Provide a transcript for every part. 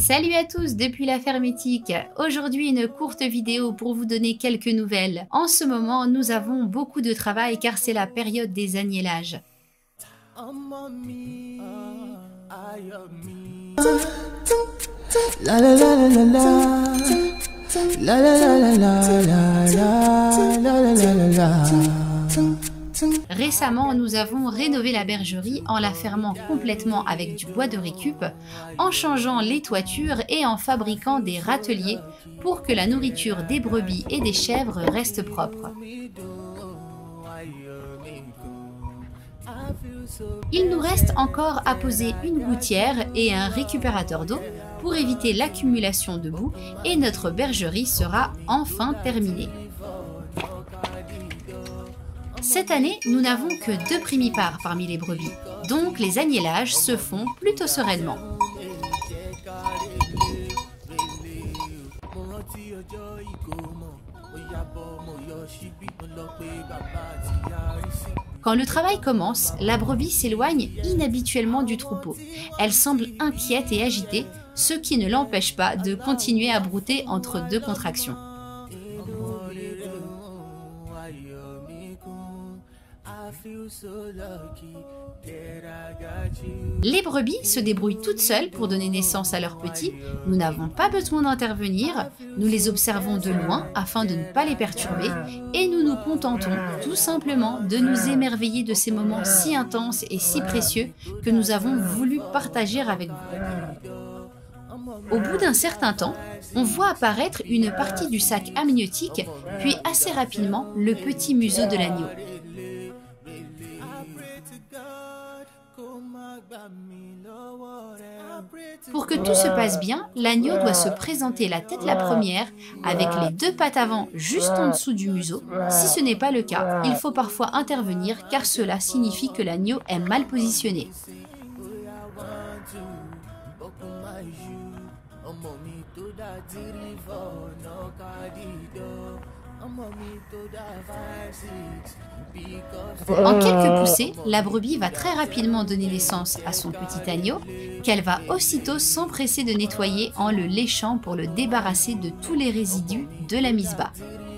Salut à tous depuis la fermétique. Aujourd'hui une courte vidéo pour vous donner quelques nouvelles. En ce moment nous avons beaucoup de travail car c'est la période des agnelages. Récemment, nous avons rénové la bergerie en la fermant complètement avec du bois de récup, en changeant les toitures et en fabriquant des râteliers pour que la nourriture des brebis et des chèvres reste propre. Il nous reste encore à poser une gouttière et un récupérateur d'eau pour éviter l'accumulation de boue et notre bergerie sera enfin terminée. Cette année, nous n'avons que 2 primipares parmi les brebis, donc les agnelages se font plutôt sereinement. Quand le travail commence, la brebis s'éloigne inhabituellement du troupeau. Elle semble inquiète et agitée, ce qui ne l'empêche pas de continuer à brouter entre 2 contractions. Les brebis se débrouillent toutes seules pour donner naissance à leurs petits. Nous n'avons pas besoin d'intervenir, nous les observons de loin afin de ne pas les perturber et nous nous contentons tout simplement de nous émerveiller de ces moments si intenses et si précieux que nous avons voulu partager avec vous. Au bout d'un certain temps, on voit apparaître une partie du sac amniotique, puis assez rapidement le petit museau de l'agneau. Pour que tout se passe bien, l'agneau doit se présenter la tête la première, avec les 2 pattes avant juste en dessous du museau. Si ce n'est pas le cas, il faut parfois intervenir car cela signifie que l'agneau est mal positionné. En quelques poussées, la brebis va très rapidement donner naissance à son petit agneau, qu'elle va aussitôt s'empresser de nettoyer en le léchant pour le débarrasser de tous les résidus de la mise bas.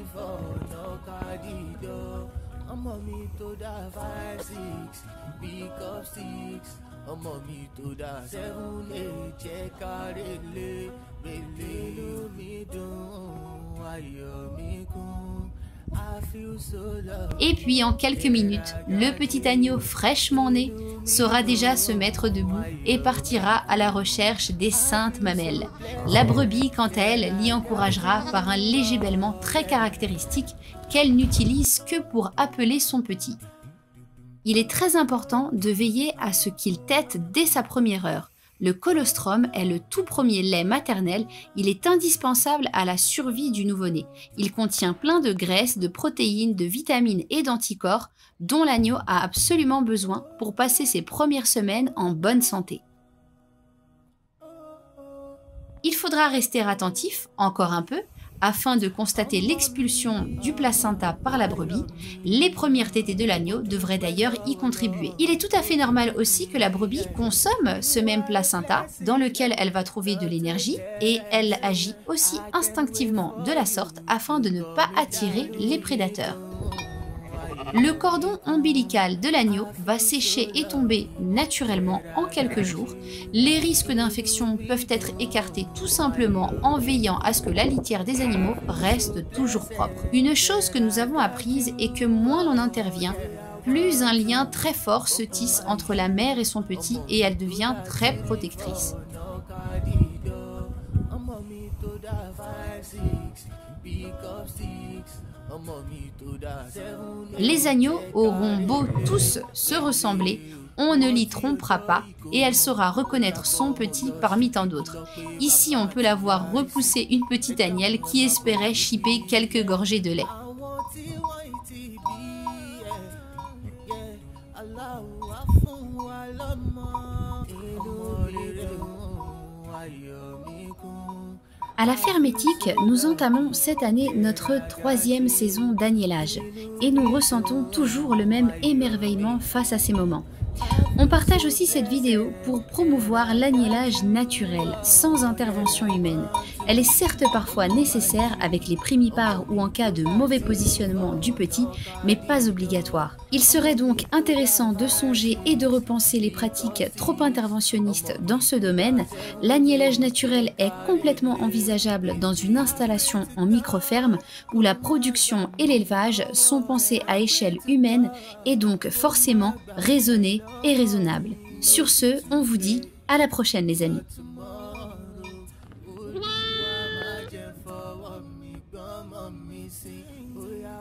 Et puis en quelques minutes, le petit agneau fraîchement né saura déjà se mettre debout et partira à la recherche des saintes mamelles. La brebis, quant à elle, l'y encouragera par un léger bêlement très caractéristique qu'elle n'utilise que pour appeler son petit. Il est très important de veiller à ce qu'il tète dès sa première heure. Le colostrum est le tout premier lait maternel, il est indispensable à la survie du nouveau-né. Il contient plein de graisses, de protéines, de vitamines et d'anticorps dont l'agneau a absolument besoin pour passer ses premières semaines en bonne santé. Il faudra rester attentif, encore un peu, afin de constater l'expulsion du placenta par la brebis. Les premières tétées de l'agneau devraient d'ailleurs y contribuer. Il est tout à fait normal aussi que la brebis consomme ce même placenta dans lequel elle va trouver de l'énergie et elle agit aussi instinctivement de la sorte afin de ne pas attirer les prédateurs. Le cordon ombilical de l'agneau va sécher et tomber naturellement en quelques jours. Les risques d'infection peuvent être écartés tout simplement en veillant à ce que la litière des animaux reste toujours propre. Une chose que nous avons apprise est que moins l'on intervient, plus un lien très fort se tisse entre la mère et son petit et elle devient très protectrice. Les agneaux auront beau tous se ressembler, on ne l'y trompera pas et elle saura reconnaître son petit parmi tant d'autres. Ici, on peut la voir repousser une petite agnelle qui espérait chipper quelques gorgées de lait. À la fermétique, nous entamons cette année notre 3e saison d'agnelage et nous ressentons toujours le même émerveillement face à ces moments. On partage aussi cette vidéo pour promouvoir l'agnellage naturel, sans intervention humaine. Elle est certes parfois nécessaire avec les primipares ou en cas de mauvais positionnement du petit, mais pas obligatoire. Il serait donc intéressant de songer et de repenser les pratiques trop interventionnistes dans ce domaine. L'agnellage naturel est complètement envisageable dans une installation en microferme où la production et l'élevage sont pensés à échelle humaine et donc forcément raisonnés et raisonnables. Sur ce, on vous dit à la prochaine les amis.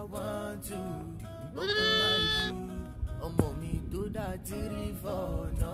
Ọmọ mi tó dá tírí fọ́ ọ̀nà.